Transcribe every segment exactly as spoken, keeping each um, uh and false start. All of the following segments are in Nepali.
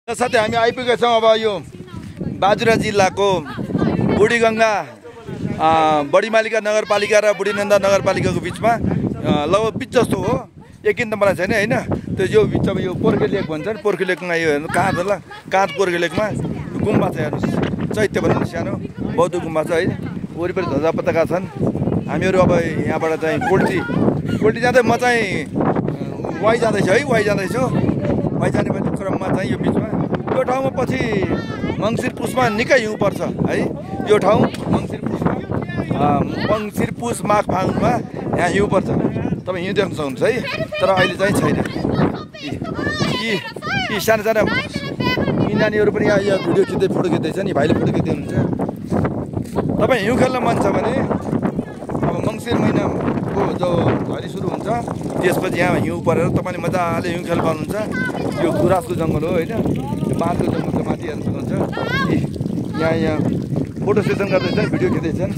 साथै हामी आइपुगेका छौँ अब यो बाजुरा जिल्लाको बुढीगङ्गा बडीमालिका नगरपालिका र बुढीनन्दा नगरपालिकाको बिचमा लगभग बिच जस्तो हो। यकिन त मलाई छैन हैन, त्यो यो बिचमा यो पोर्खे लेक भन्छ नि, पोर्खे लेकमा यो हेर्नु काँध होला, काँध पोर्खे लेकमा गुम्बा छ हेर्नुहोस्, चैत्य भन्ने सानो बौद्ध गुम्बा छ है। वरिपरि ध्वजा पताका छन्। हामीहरू अब यहाँबाट चाहिँ पोल्टी पोल्टी जाँदै म चाहिँ वाइ जाँदैछु है, वाइ जाँदैछु। वाइ जाने क्रममा चाहिँ यो बिचमा यो ठाउँमा पछि मङ्सिर पुसमा निकै हिउँ पर्छ है। यो ठाउँ मङ्सिर पुसमा मङ्सिर पुस माघ फागुनमा यहाँ हिउँ पर्छ। तपाईँ हिउँ देख्न सक्नुहुन्छ है, तर अहिले चाहिँ छैन। यी यी सानो सानो यी नानीहरू पनि यहाँ यहाँ भिडियो खिच्दै फोटो खिच्दैछ नि, भाइले फोटो खिच्दै हुनुहुन्छ। तपाईँ हिउँ खेल्न मन छ भने अब मङ्सिर महिनाको जो झरी सुरु हुन्छ त्यसपछि यहाँ हिउँ परेर तपाईँले मजाले हिउँ खेल्न पाउनुहुन्छ। यो गुराँसको जङ्गल हो होइन, यो बाँसको जङ्गलको माथि हेर्न सक्नुहुन्छ। यहाँ यहाँ फोटो सेसन गर्दैछन्, भिडियो खिच्दैछन्।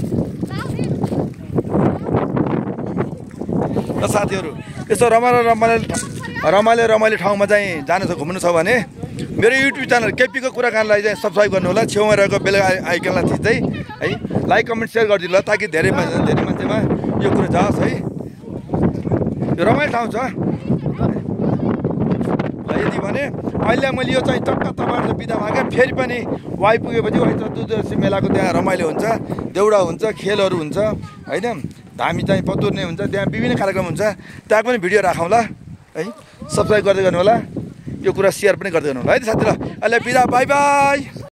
र साथीहरू यस्तो रमाइलो रमाइलो रमाइलो रमाइलो ठाउँमा चाहिँ जानु छ, घुम्नु छ भने मेरो युट्युब च्यानल केपीको कुराकानीलाई चाहिँ सब्सक्राइब गर्नु होला। छेउमा रहेको बेल आइकनलाई थिच्दै है लाइक कमेन्ट सेयर गरिदिनु होला, ताकि धेरै धेरै मान्छेमा यो कुरो जाओस् है। यो रमाइलो ठाउँ छ। यदि भने अहिले मैले यो चाहिँ टक्क तपाईँहरूले बिदा मागेँ, फेरि पनि वाइ पुगेपछि वाइ चतुर्दशी मेलाको त्यहाँ रमाइलो हुन्छ, देउडा हुन्छ, खेलहरू हुन्छ होइन, धामी चाहिँ पतुर्ने हुन्छ, त्यहाँ विभिन्न कार्यक्रम हुन्छ। त्यहाँ पनि भिडियो राखौँला है। सब्सक्राइब गर्दै गर्नु होला, यो कुरा सेयर पनि गर्दै गर्नु होला है त साथी। ल अहिले बिदा, बाई बाई।